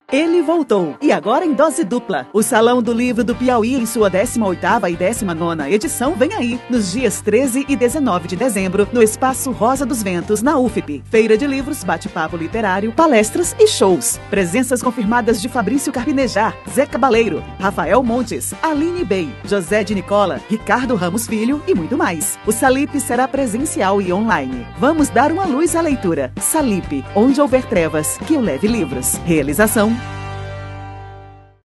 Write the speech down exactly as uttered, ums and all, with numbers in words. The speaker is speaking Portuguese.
Ele voltou, e agora em dose dupla. O Salão do Livro do Piauí, em sua décima oitava e décima nona edição, vem aí, nos dias treze e dezenove de dezembro, no Espaço Rosa dos Ventos, na U F P. Feira de livros, bate-papo literário, palestras e shows. Presenças confirmadas de Fabrício Carpinejar, Zé Cabaleiro, Rafael Montes, Aline Bey, José de Nicola, Ricardo Ramos Filho e muito mais. O Salip será presencial e online. Vamos dar uma luz à leitura. Salip, onde houver trevas, que eu leve livros. Realização